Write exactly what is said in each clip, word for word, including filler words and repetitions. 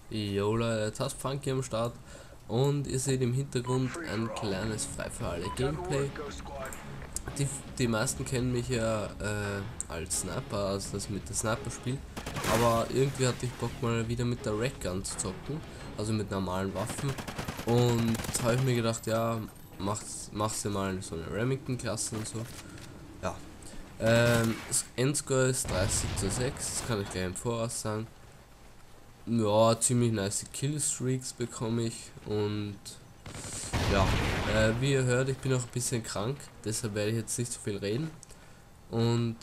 Jo Leute, jetzt hast Funky am Start und ihr seht im Hintergrund ein kleines Frei für alle Gameplay. Die, die meisten kennen mich ja äh, als Sniper, also das mit der Sniper spiel, aber irgendwie hatte ich Bock mal wieder mit der Rack-Gun zu zocken, also mit normalen Waffen, und jetzt habe ich mir gedacht, ja, mach's, mach's ja mal so eine Remington-Klasse und so. Ja, ähm, das Endscore ist dreißig zu sechs, das kann ich gleich im Voraus sagen. Ja, ziemlich nice Killstreaks bekomme ich und ja, äh, wie ihr hört, ich bin auch ein bisschen krank, deshalb werde ich jetzt nicht so viel reden und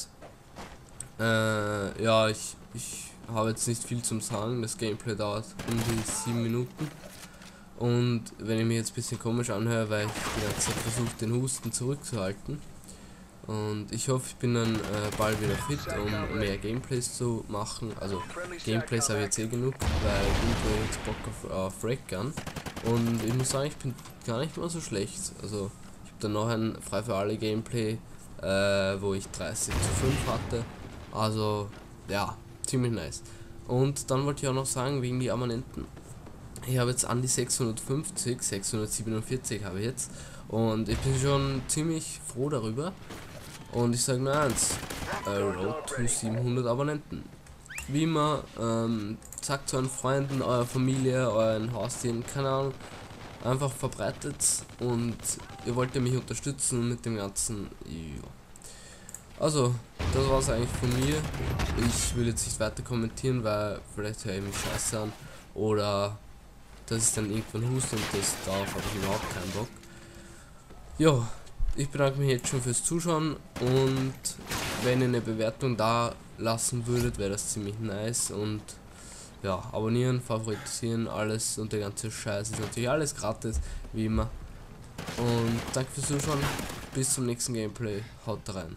äh, ja, ich, ich habe jetzt nicht viel zum Sagen, das Gameplay dauert um die sieben Minuten und wenn ich mich jetzt ein bisschen komisch anhöre, weil ich die ganze Zeit versuche, den Husten zurückzuhalten. Und ich hoffe, ich bin dann äh, bald wieder fit, um mehr Gameplays zu machen. Also Gameplays habe ich jetzt eh genug, weil ich habe jetzt Bock auf, auf Rack-Gun. Und ich muss sagen, ich bin gar nicht mal so schlecht. Also ich habe dann noch ein Frei für alle Gameplay, äh, wo ich dreißig zu fünf hatte. Also ja, ziemlich nice. Und dann wollte ich auch noch sagen, wegen die Abonnenten. Ich habe jetzt an die sechshundertfünfzig, sechshundertsiebenundvierzig habe ich jetzt. Und ich bin schon ziemlich froh darüber. Und ich sage nur eins, äh, Road to siebenhundert Abonnenten. Wie immer, ähm, sagt zu euren Freunden, eurer Familie, euren Haustieren, keine Ahnung, einfach verbreitet und ihr wollt ja mich unterstützen mit dem Ganzen. Ja. Also, das war's eigentlich von mir. Ich will jetzt nicht weiter kommentieren, weil vielleicht höre ich mich scheiße an oder das ist dann irgendwann Hust und das darauf habe ich überhaupt keinen Bock. Jo. Ich bedanke mich jetzt schon fürs Zuschauen und wenn ihr eine Bewertung da lassen würdet, wäre das ziemlich nice. Und ja, abonnieren, favorisieren, alles und der ganze Scheiß ist natürlich alles gratis, wie immer. Und danke fürs Zuschauen, bis zum nächsten Gameplay, haut rein.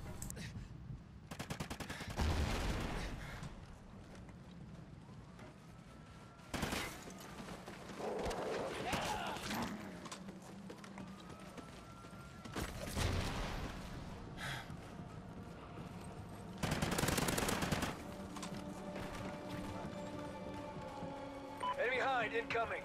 Enemy hind incoming.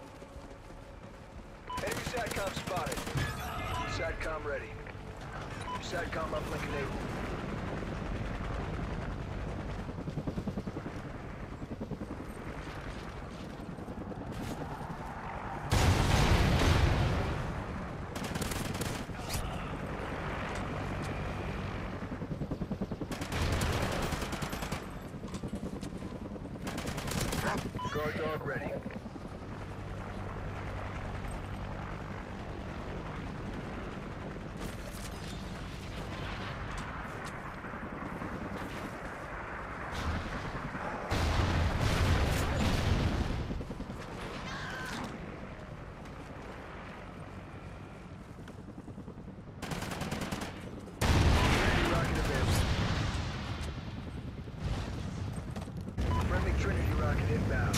Enemy SATCOM spotted. SATCOM ready. SATCOM uplink enabled. Guard dog ready. Trinity rocket available. Friendly Trinity rocket inbound.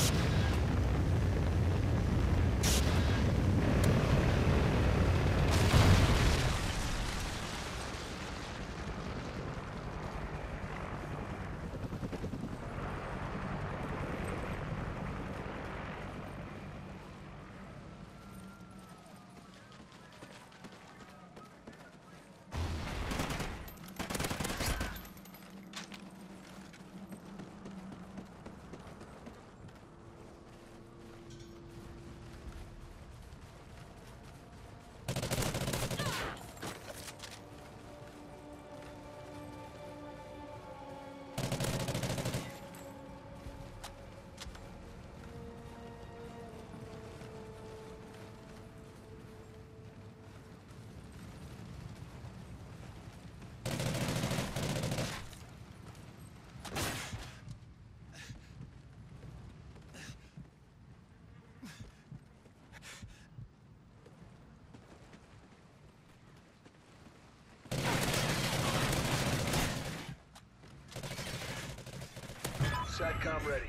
SATCOM ready.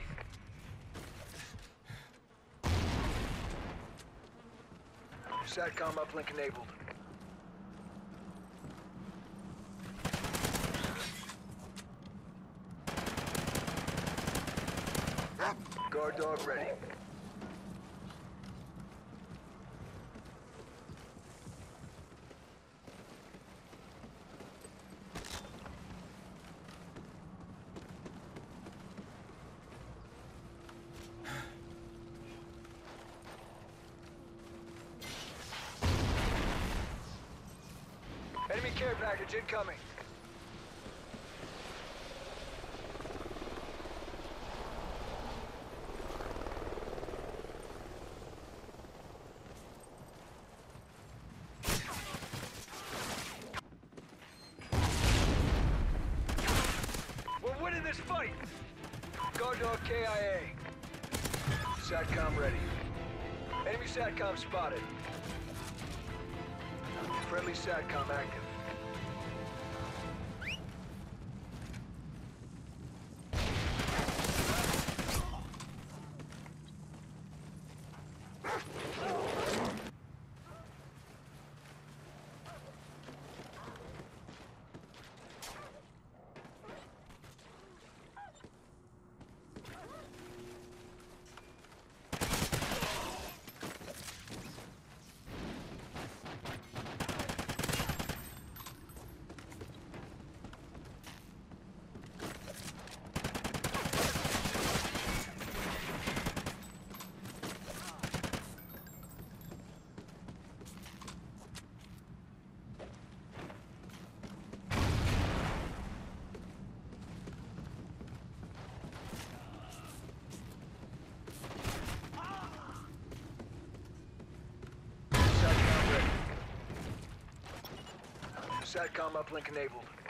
SATCOM uplink enabled. Guard Guard dog ready. Enemy care package incoming. We're winning this fight! Guard dog K I A. SATCOM ready. Enemy SATCOM spotted. Friendly SATCOM active. SATCOM uplink enabled.